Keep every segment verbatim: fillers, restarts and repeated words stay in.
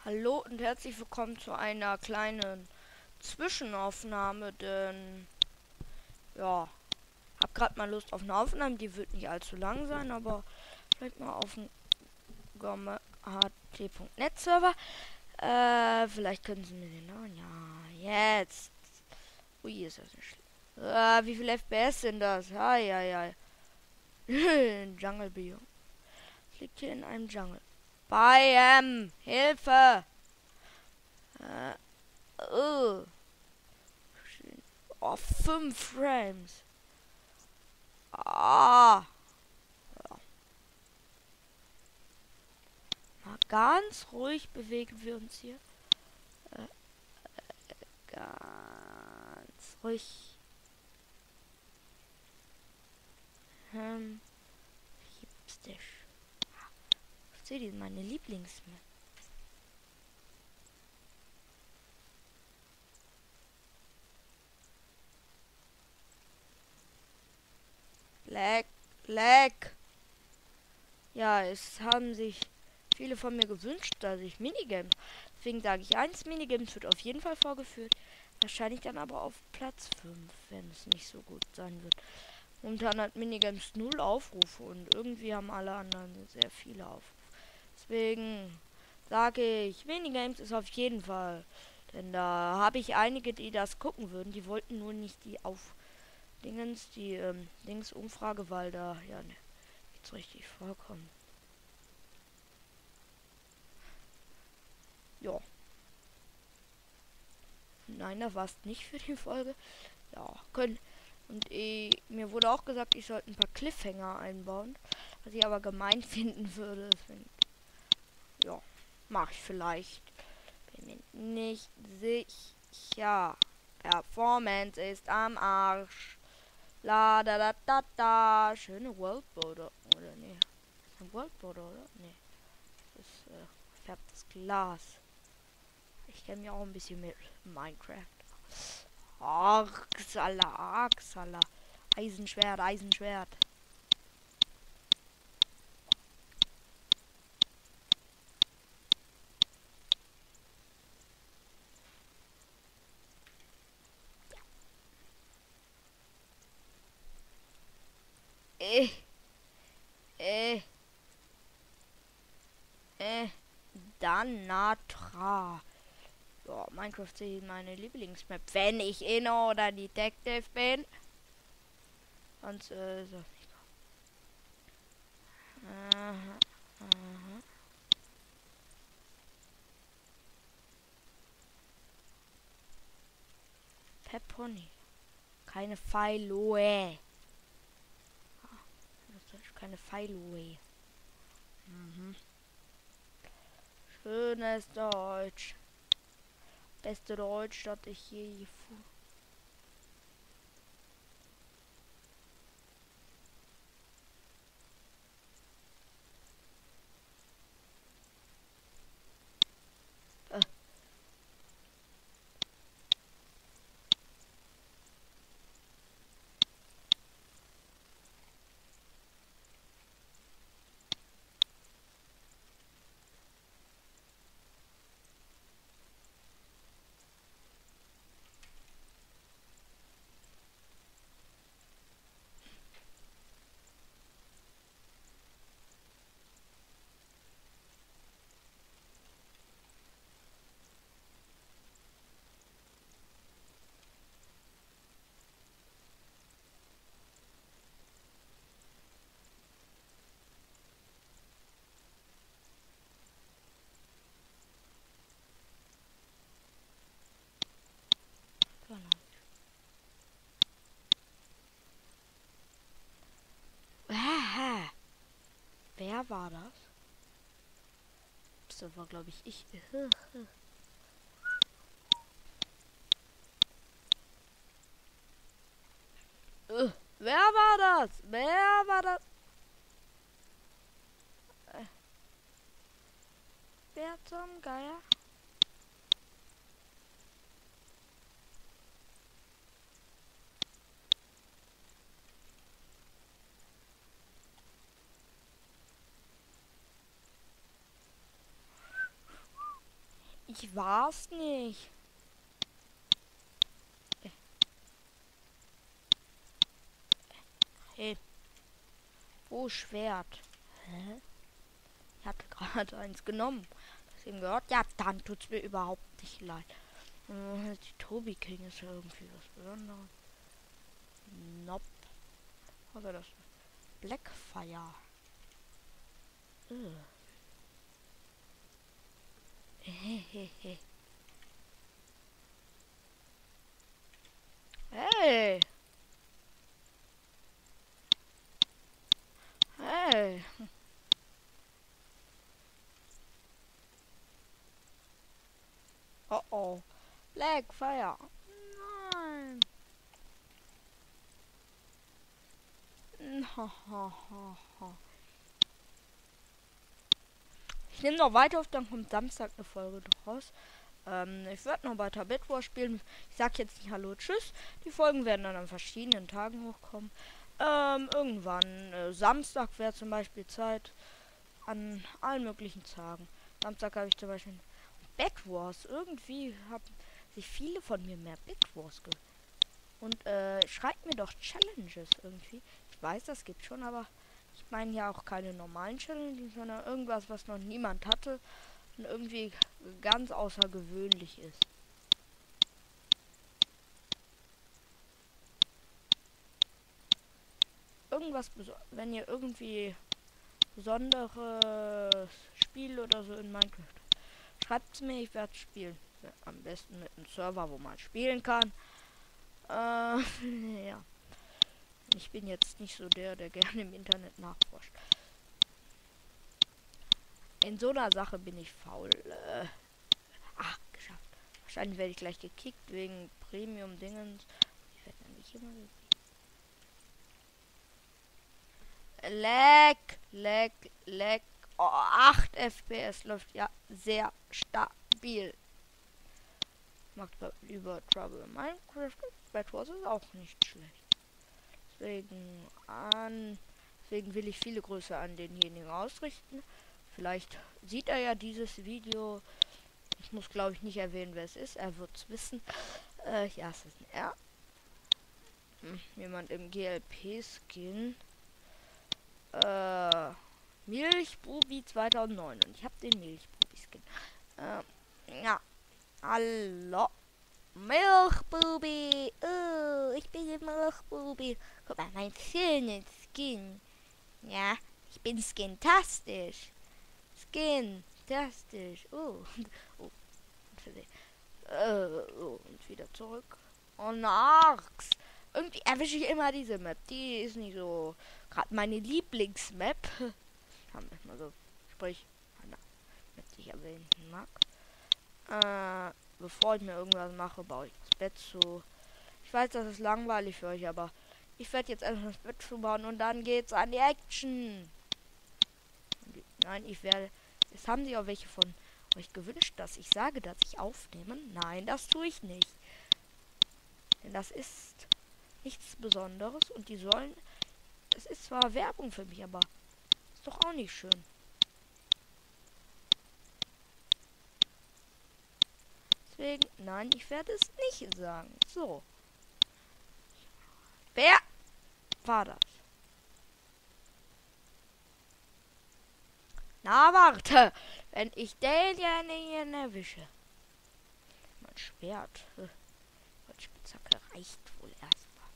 Hallo und herzlich willkommen zu einer kleinen Zwischenaufnahme, denn ja, hab gerade mal Lust auf eine Aufnahme, die wird nicht allzu lang sein, aber vielleicht mal auf dem H T Punkt net Server. Äh, vielleicht können Sie mir den Namen. Ja, jetzt. Ui, ist das nicht schlimm. Äh, wie viel F P S sind das? Ai, ai, ai. Jungle Bio. Liegt hier in einem Jungle. Bei, ähm, Hilfe! Äh, uh. Oh, fünf Frames. Ah. Ja. Mal ganz ruhig bewegen wir uns hier. Äh, ganz ruhig. Ähm, gibt's der Seht ihr meine Lieblingsmap? Leck, leck. Ja, es haben sich viele von mir gewünscht, dass ich Minigames. Deswegen sage ich eins, Minigames wird auf jeden Fall vorgeführt. Wahrscheinlich dann aber auf Platz fünf, wenn es nicht so gut sein wird. Momentan hat Minigames null Aufrufe und irgendwie haben alle anderen sehr viele Aufrufe. Deswegen sage ich, Minigames ist auf jeden Fall. Denn da habe ich einige, die das gucken würden. Die wollten nur nicht die auf Dingens, die ähm, Dings Umfrage, weil da ja ne, nichts richtig vorkommt. Ja. Nein, das war's nicht für die Folge. Ja, können. Und eh, mir wurde auch gesagt, ich sollte ein paar Cliffhanger einbauen. Was ich aber gemein finden würde. Deswegen, ja, mach ich vielleicht. Bin mir nicht sicher. Performance ist am Arsch. La da da da da. Schöne Worldborder. Oder nee. Ist ein Worldborder, oder? Nee. Das ist äh, färbtes Glas. Ich kenne mich auch ein bisschen mit Minecraft. Axala, Axala. Eisenschwert, Eisenschwert. Äh, äh, äh. Danatra. Ja, Minecraft ist meine Lieblingsmap. Wenn ich Inno oder Detective bin. Sonst, äh, so. Aha, aha. Peponi. Keine Pfeiloe. Ah, das ist keine Pfeiloe. Mhm. Schönes Deutsch. Beste Deutsch, das ich je gefunden. Äh. Genau. Äh, wer war das? Das war, glaube ich, ich. Äh, wer war das? Wer war das? Äh, wer zum Geier? Ich war's nicht. Hey. Wo Schwert? Hä? Ich hatte gerade eins genommen. Deswegen gehört. Ja, dann tut's mir überhaupt nicht leid. Äh, Die Toby King ist ja irgendwie was Besonderes. Nope. Also das Blackfire. Ugh. Hehehe. Hey. Hey. Oh oh. Blackfire. Nein. Ha, ha, ha, ha. Ich nehme noch weiter auf, dann kommt Samstag eine Folge draus. Ähm, ich werde noch weiter Bed Wars spielen. Ich sag jetzt nicht Hallo, Tschüss. Die Folgen werden dann an verschiedenen Tagen hochkommen. Ähm, irgendwann. Äh, Samstag wäre zum Beispiel Zeit. An allen möglichen Tagen. Samstag habe ich zum Beispiel Bed Wars. Irgendwie haben sich viele von mir mehr Bed Wars ge... Und äh, schreibt mir doch Challenges irgendwie. Ich weiß, das gibt schon, aber ich meine ja auch keine normalen Challenges, sondern irgendwas, was noch niemand hatte und irgendwie ganz außergewöhnlich ist. Irgendwas, wenn ihr irgendwie besonderes Spiel oder so in Minecraft habt, schreibt es mir, ich werde spielen. Am besten mit einem Server, wo man spielen kann. Äh, ja. Ich bin jetzt nicht so der, der gerne im Internet nachforscht. In so einer Sache bin ich faul. Äh, ach, geschafft. Wahrscheinlich werde ich gleich gekickt wegen Premium-Dingens. Ich werde dann nicht immer gekickt. Leck, leck, leck. Oh, acht F P S läuft ja sehr stabil. Macht lieber Trouble in Minecraft. Bed Wars ist auch nicht schlecht. Deswegen an. Deswegen will ich viele Grüße an denjenigen ausrichten. Vielleicht sieht er ja dieses Video. Ich muss, glaube ich, nicht erwähnen, wer es ist. Er wird es wissen. Äh, ja, es ist ein R. Hm, jemand im G L P-Skin. Äh, Milchbubi zweitausendneun. Und ich habe den Milchbubi-Skin. Äh, ja. Hallo. Milchbubi. Oh, ich bin der Milchbubi. Guck mal, mein schöner Skin. Ja, ich bin skintastisch. Skintastisch. Oh. Oh. Äh, oh. Und wieder zurück. Oh, Narks. Irgendwie erwische ich immer diese Map. Die ist nicht so gerade meine Lieblingsmap. Haben wir mal so. Sprich, eine Map, die ich erwähnen mag. Äh, bevor ich mir irgendwas mache, baue ich das Bett zu. Ich weiß, das ist langweilig für euch, aber ich werde jetzt einfach das Bett zubauen und dann geht's an die Action. Die, nein, ich werde. Es haben sich auch welche von euch gewünscht, dass ich sage, dass ich aufnehme. Nein, das tue ich nicht. Denn das ist nichts Besonderes und die sollen. Es ist zwar Werbung für mich, aber ist doch auch nicht schön. Deswegen, nein, ich werde es nicht sagen. So. Wer war das? Na, warte. Wenn ich denjenigen erwische. Mein Schwert. Meine Spitzhacke reicht wohl erstmal.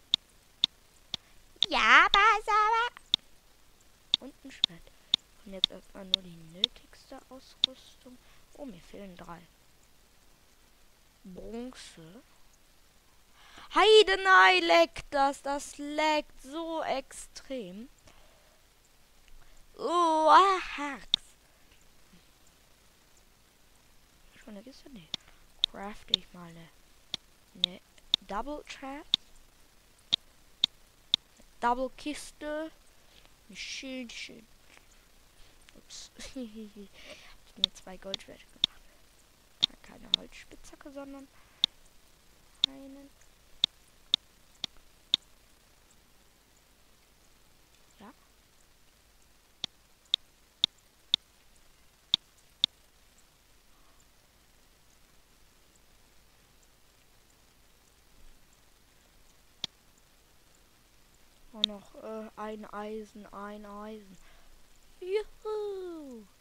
Ja, aber. Und ein Schwert. Und jetzt erstmal nur die nötigste Ausrüstung. Oh, mir fehlen drei. Bronze. Heidenei, leckt das. Das leckt so extrem. Oh, Hax. Schon eine Kiste? Nee. Crafte ich mal eine, eine Double Chest. Double Kiste. Schön, schön. Ups. Ich hab mir zwei Goldschwerter gemacht. Keine Holzspitzhacke, sondern einen. Ja. Äh, ein Eisen, ein Eisen. Juhu.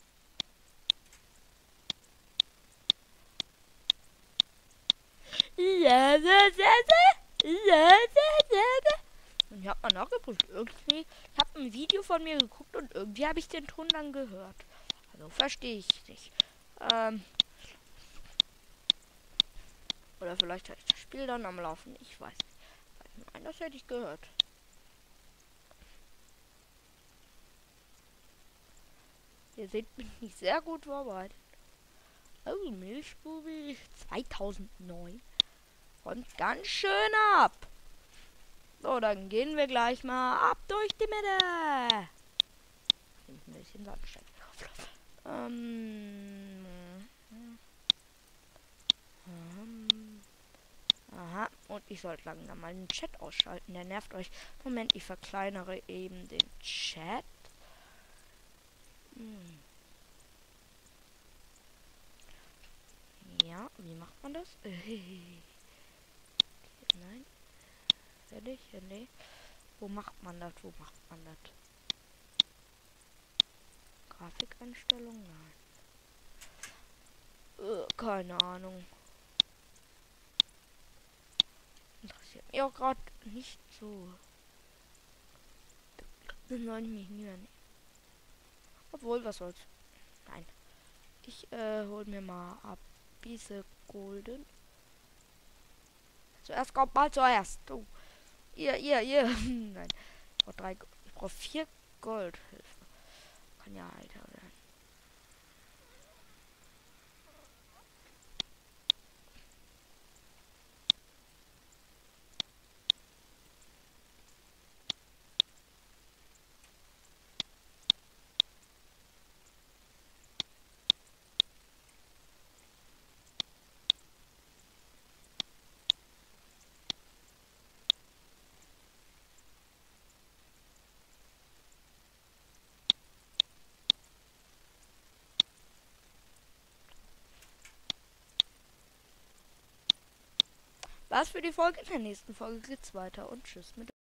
Ja, ja, ja, ja, ja, ja, ja. Und ich hab mal nachgeprüft. Irgendwie, ich habe ein Video von mir geguckt und irgendwie habe ich den Ton dann gehört. Also verstehe ich nicht. Ähm, oder vielleicht hatte ich das Spiel dann am Laufen. Ich weiß nicht. Nein, das hätte ich gehört. Ihr seht mich nicht sehr gut vorbereitet. Oh, Milchbubi zweitausendneun. Räumt ganz schön ab. So, dann gehen wir gleich mal ab durch die Mitte. Ein bisschen Sandstein. Ähm, ähm, aha, und ich sollte langsam mal den Chat ausschalten. Der nervt euch. Moment, ich verkleinere eben den Chat. Hm. Ja, wie macht man das? Nein. Fertig? Ja, nee. Wo macht man das? Wo macht man das? Grafikeinstellung? Nein. Äh, keine Ahnung. Interessiert mich auch gerade nicht so. Das soll ich mich nie mehr nehmen. Obwohl, was soll's. Nein. Ich äh, hol mir mal ab. Diese Golden. Zuerst kommt mal zuerst. Oh. Ihr, ihr, ihr. Nein. Ich brauche drei. Ich brauche vier Gold. Hilfe. Kann ja alter werden. Was für die Folge. In der nächsten Folge geht's weiter und tschüss mit